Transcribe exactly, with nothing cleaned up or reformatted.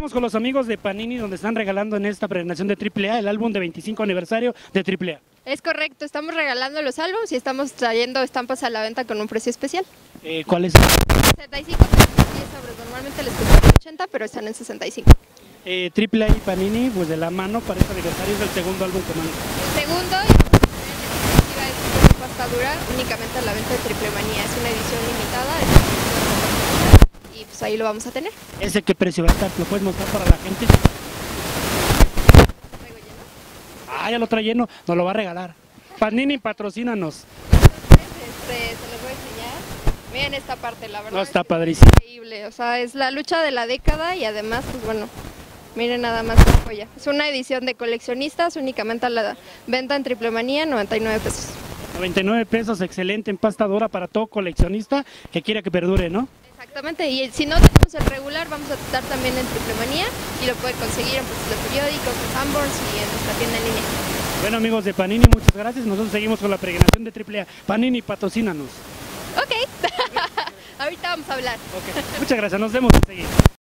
Estamos con los amigos de Panini, donde están regalando en esta presentación de triple A el álbum de veinticinco aniversario de triple A. Es correcto, estamos regalando los álbumes y estamos trayendo estampas a la venta con un precio especial. Eh, ¿Cuál es? sesenta y cinco pesos diez sobres, normalmente les cuesta ochenta, pero están en sesenta y cinco. Eh, triple A y Panini, pues de la mano para este aniversario, es el segundo álbum que maneja. El segundo y vamos a tener en exclusiva es de pasta dura, únicamente a la venta de Triple Manía. Es una edición limitada, es una edición y pues ahí lo vamos a tener. ¿Ese qué precio va a estar? ¿Lo puedes mostrar para la gente? ¿Traigo lleno? Ah, ya lo trae lleno, nos lo va a regalar. Panini, patrocínanos. Este, se los voy a enseñar. Miren esta parte, la verdad. No, está es padrísimo. increíble, o sea, es la lucha de la década y además, pues bueno, miren nada más la joya. Es una edición de coleccionistas, únicamente a la venta en Triple Manía, noventa y nueve pesos. noventa y nueve pesos, excelente, en pasta dura para todo coleccionista que quiera que perdure, ¿no? Exactamente, y si no tenemos el regular, vamos a estar también en Triple Manía y lo puede conseguir en puestos de periódicos, en Sanborns y en nuestra tienda en línea. Bueno, amigos de Panini, muchas gracias. Nosotros seguimos con la peregrinación de triple A. Panini, patrocínanos. Ok, ahorita vamos a hablar. Okay. Muchas gracias, nos vemos enseguida.